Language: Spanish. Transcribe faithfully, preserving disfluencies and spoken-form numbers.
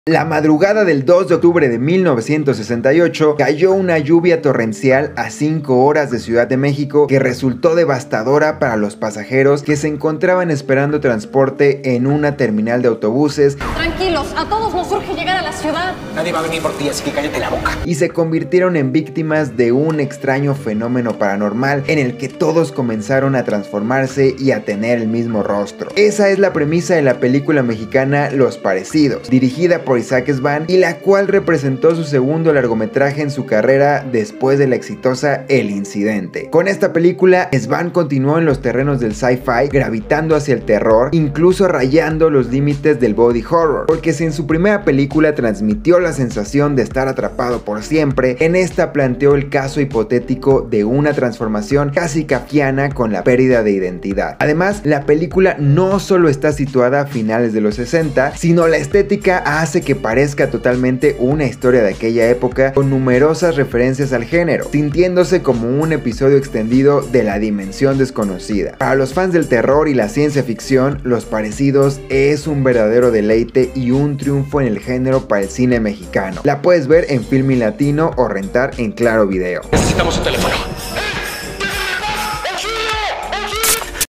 La madrugada del dos de octubre de mil novecientos sesenta y ocho cayó una lluvia torrencial a cinco horas de Ciudad de México que resultó devastadora para los pasajeros que se encontraban esperando transporte en una terminal de autobuses. Tranquilos, a todos nos urge llegar a la ciudad. Nadie va a venir por ti, así que cállate la boca. Y se convirtieron en víctimas de un extraño fenómeno paranormal en el que todos comenzaron a transformarse y a tener el mismo rostro. Esa es la premisa de la película mexicana Los Parecidos, dirigida por por Isaac Svan, y la cual representó su segundo largometraje en su carrera después de la exitosa El Incidente. Con esta película, Svan continuó en los terrenos del sci-fi, gravitando hacia el terror, incluso rayando los límites del body horror, porque si en su primera película transmitió la sensación de estar atrapado por siempre, en esta planteó el caso hipotético de una transformación casi kafkiana con la pérdida de identidad. Además, la película no solo está situada a finales de los sesenta, sino la estética hace que parezca totalmente una historia de aquella época con numerosas referencias al género, sintiéndose como un episodio extendido de La Dimensión Desconocida. Para los fans del terror y la ciencia ficción, Los Parecidos es un verdadero deleite y un triunfo en el género para el cine mexicano. La puedes ver en Filmin Latino o rentar en Claro Video. Necesitamos un teléfono.